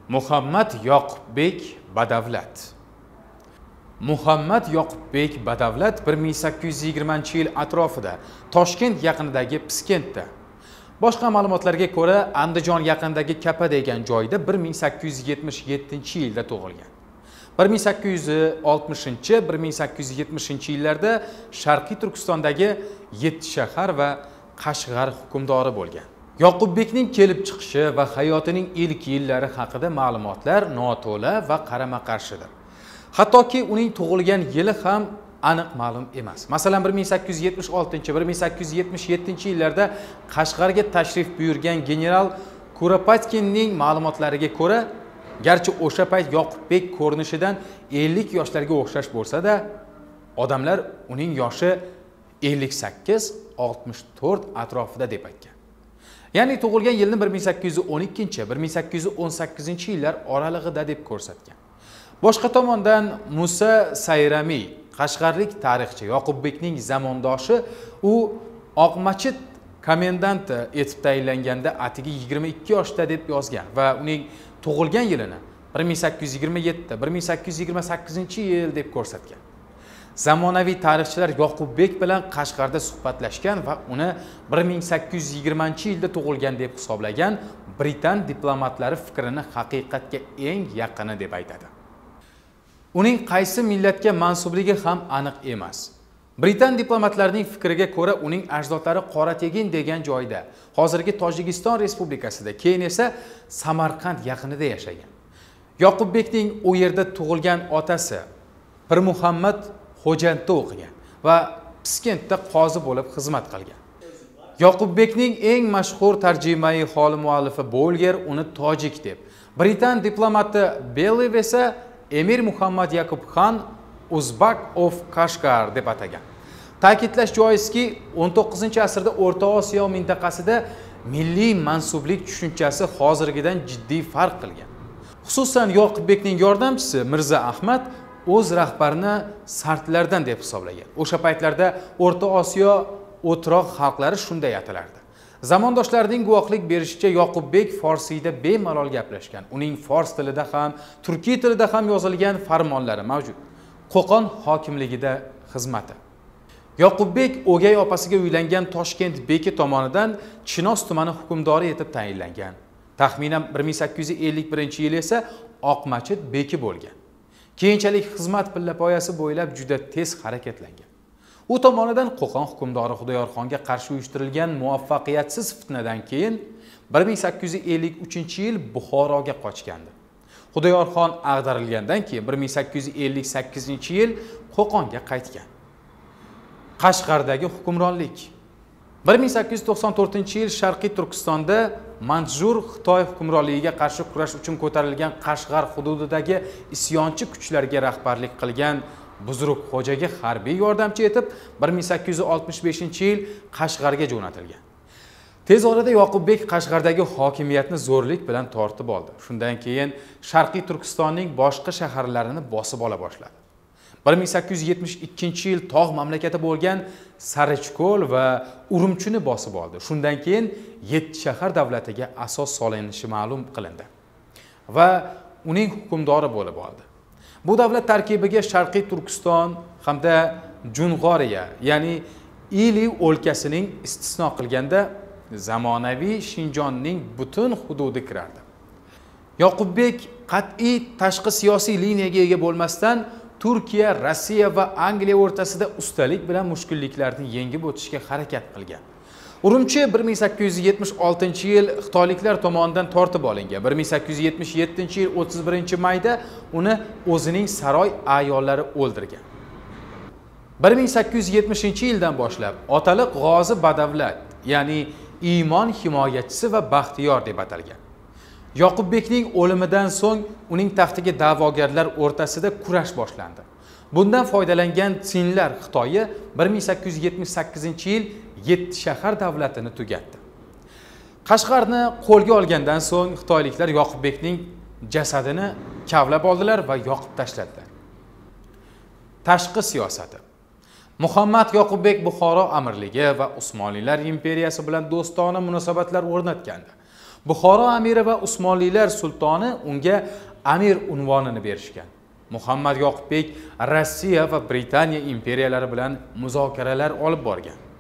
Muhammad Yoqubbek Badavlat. Muhammad Yoqubbek Badavlat 1820-yil atrofida Toshkent yaqinidagi Piskentda. Boshqa ma'lumotlarga ko'ra, Andijon yaqinidagi Kapa degan joyda 1877-yilda tug'ilgan. 1860-1870-yillarda Sharqiy Turkistondagi 7 shahar va Qashg'ar hukmdori bo'lgan. Yoqubbekning kelib chiqishi va hayotining ilk yillari haqida ma'lumotlar noto'la va qarama-qarshidir. Hattoki uning tug'ilgan yili ham aniq ma'lum emas. Masalan, 1876-1877-yillarda Qashg'arga tashrif buyurgan general Kuropatkinning ma'lumotlariga ko'ra, garchi o'sha payt Yoqubbek ko'rinishidan 50 yoshlarga o'xshash bo'lsa-da, odamlar uning yoshi 58-64 atrofida deb aytgan. Ya'ni tug'ilgan yilni 1812-1818-yillar oralig'ida deb ko'rsatgan. Boshqa tomondan Musa Sayramiy, qashqarlik tarixchi Yoqubbekning zamondoshi, u Oqmachit komendanti etib tayinlanganda atigi 22 yoshda deb yozgan va uning tug'ilgan yilini 1827-1828-yil deb ko'rsatgan. Zamonaviy tarixchilar Yoqubbek bilan Qashqarda suhbatlashgan va uni 1820-yilda tug'ilgan deb hisoblagan Britan diplomatlari fikrini haqiqatga eng yaqini deb aytadi. Uning qaysi millatga mansubligi ham aniq emas. Britan diplomatlarining fikriga ko'ra, uning ajdodlari Qorategin degan joyda, hozirgi Tojikiston Respublikasida, keyin esa Samarqand yaqinida yashagan. Yoqubbekning u yerda tug'ilgan otasi Pir Muhammad Xo'jandda o'qigan va Piskentda qozi bo'lib xizmat qilgan. Yoqubbekning eng mashhur tarjimai holi muallifi Bolger uni tojik deb, Britan diplomati Bellev esa Emir Muhammad Yaqub Khan Uzbek of Kashgar deb atagan. Ta'kidlash joizki, 19-asrda O'rta Osiyo mintaqasida milliy mansublik tushunchasi hozirgidan jiddiy farq qilgan. Xususan, Yoqubbekning yordamchisi Mirza Ahmad o'z rahbarini sartlardan deb hisoblagan. O'sha paytlarda O'rta Osiyo o'troq xalqlari shunday atalardi. Zamondoshlarining guvohlik berishicha, Yoqubbek forsiyda bemalol gaplashgan. Uning fors tilida ham, turkiy tilida ham yozilgan farmonlari mavjud. Qo'qon hokimligida xizmati. Yoqubbek o'gay opasiga uylangan Toshkent beki tomonidan Chinoz tumani hukmdori etib tayinlangan. Taxminan 1851-yil esa Oqmachit beki bo'lgan. Keyinchalik xizmat pillapoyasi bo'ylab juda tez harakatlangan. U tomonidan Qo'qon hukmdori Xudoyorxonga qarshi uyushtirilgan muvaffaqiyatsiz fitnadan keyin 1853-yil Buxoroga qochgandi. Xudoyorxon ag'darilgandan keyin 1858-yil Qo'qonga qaytgan. Qashqardagi hukmronlik. 1894-yil Sharqiy Turkistonda Manjur Xitoy hukmronligiga qarshi kurash uchun ko'tarilgan Qashqar hududidagi isyonchi kuchlarga rahbarlik qilgan Buzruk xo'jaga harbiy yordamchi etib 1865-yil Qashqarga jo'natilgan. Tez orada Yoqubbek Qashqardagi hokimiyatni zo'rlik bilan tortib oldi. Shundan keyin Sharqiy Turkistonning boshqa shaharlarini bosib ola boshladi. 1872-yil tog' mamlakati bo'lgan Sarichko'l va Urumchini bosib oldi. Shundan keyin 7 shahar davlatiga asos solinishi ma'lum qilindi va uning hukmdori bo'lib oldi. Bu davlat tarkibiga Sharqiy Turkiston hamda Jung'oriya, ya'ni Ili o'lkasining istisno qilganda zamonaviy Shinjonning butun hududi kirardi. Yoqubbek qat'iy tashqi siyosiy liniyaga ega bo'lmasdan Turkiya, Rossiya va Angliya o'rtasida ustalik bilan mushkulliklarni yengib o'tishga harakat qilgan. Urumchi 1876-yil xitoyliklar tomonidan tortib olingan. 1877-yil 31-mayda uni o'zining saroy ayollari o'ldirgan. 1870-yildan boshlab otaliq G'ozi Badavlat, ya'ni iymon himoyachisi va baxtiyor deb atalgan. Yoqubbekning o'limidan so'ng uning taxtiga da'vogarlar o'rtasida kurash boshlandi. Bundan foydalangan Tsinlar Xitoyi 1878-yil 7 shahar davlatini tugatdi. Qashqarni qo'lga olgandan so'ng xitoyliklar Yoqubbekning jasadini kavlab oldilar va yoqib tashladilar. Tashqi siyosati. Muhammad Yoqubbek Buxoro amirligi va Usmonlilar imperiyasi bilan do'stona munosabatlar o'rnatgandi. Buxoro amiri va Usmonlilar sultoni unga amir unvonini berishgan. Muhammad Yoqubbek Rossiya va Britaniya imperiyalari bilan muzokaralar olib borgan.